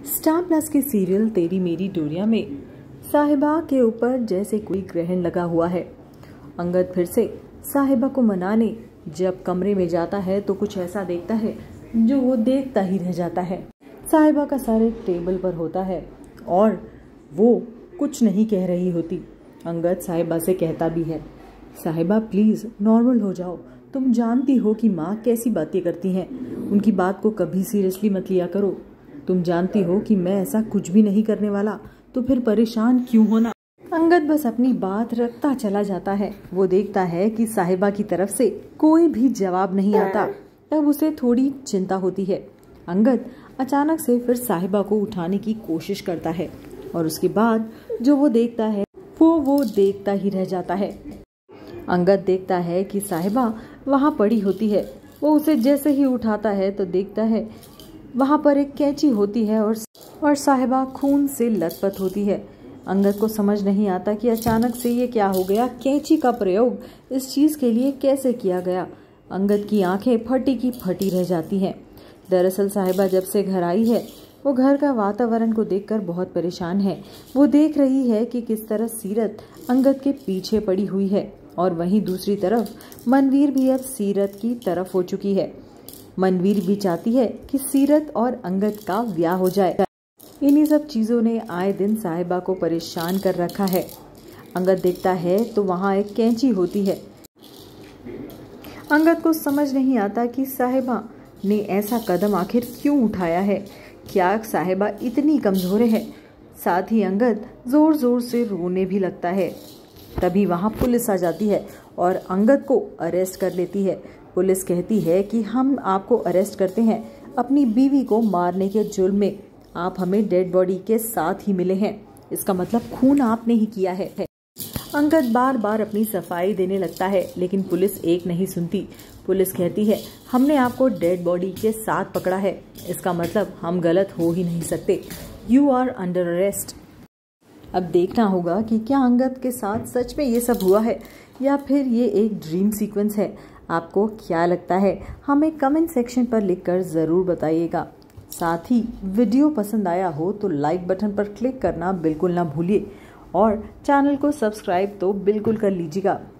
Star plus के serial तेरी मेरी डोरिया में साहिबा के ऊपर जैसे कोई ग्रहण लगा हुआ है। अंगद फिर से साहिबा को मनाने जब कमरे में जाता है तो कुछ ऐसा देखता है जो वो देखता ही रह जाता है। साहिबा का सर एक टेबल पर होता है और वो कुछ नहीं कह रही होती। अंगद साहिबा से कहता भी है, साहिबा प्लीज नॉर्मल हो जाओ, तुम जानती हो कि माँ कैसी बातें करती हैं, उनकी बात को कभी सीरियसली मत लिया करो। तुम जानती हो कि मैं ऐसा कुछ भी नहीं करने वाला, तो फिर परेशान क्यों होना। अंगद बस अपनी बात रखता चला जाता है। वो देखता है कि साहिबा की तरफ से कोई भी जवाब नहीं आता। तब उसे थोड़ी चिंता होती है। अंगद अचानक से फिर साहिबा को उठाने की कोशिश करता है और उसके बाद जो वो देखता है वो देखता ही रह जाता है। अंगद देखता है कि साहिबा वहाँ पड़ी होती है। वो उसे जैसे ही उठाता है तो देखता है वहाँ पर एक कैंची होती है और साहिबा खून से लथपथ होती है। अंगद को समझ नहीं आता कि अचानक से ये क्या हो गया। कैंची का प्रयोग इस चीज के लिए कैसे किया गया। अंगद की आंखें फटी की फटी रह जाती हैं। दरअसल साहिबा जब से घर आई है वो घर का वातावरण को देखकर बहुत परेशान है। वो देख रही है कि किस तरह सीरत अंगद के पीछे पड़ी हुई है और वहीं दूसरी तरफ मनवीर भी अब सीरत की तरफ हो चुकी है। मनवीर भी चाहती है कि सीरत और अंगद का ब्याह हो जाए। इन्हीं सब चीजों ने आए दिन साहिबा को परेशान कर रखा है। अंगद देखता है तो वहाँ एक कैंची होती है। अंगद को समझ नहीं आता कि साहिबा ने ऐसा कदम आखिर क्यों उठाया है। क्या साहिबा इतनी कमजोर है। साथ ही अंगद जोर जोर से रोने भी लगता है। तभी वहाँ पुलिस आ जाती है और अंगद को अरेस्ट कर लेती है। पुलिस कहती है कि हम आपको अरेस्ट करते हैं अपनी बीवी को मारने के जुर्म में। आप हमें डेड बॉडी के साथ ही मिले हैं, इसका मतलब खून आपने ही किया है। अंगद बार बार अपनी सफाई देने लगता है लेकिन पुलिस एक नहीं सुनती। पुलिस कहती है हमने आपको डेड बॉडी के साथ पकड़ा है, इसका मतलब हम गलत हो ही नहीं सकते। You are under arrest. अब देखना होगा कि क्या अंगद के साथ सच में ये सब हुआ है या फिर ये एक ड्रीम सीक्वेंस है। आपको क्या लगता है हमें कमेंट सेक्शन पर लिखकर ज़रूर बताइएगा। साथ ही वीडियो पसंद आया हो तो लाइक बटन पर क्लिक करना बिल्कुल ना भूलिए और चैनल को सब्सक्राइब तो बिल्कुल कर लीजिएगा।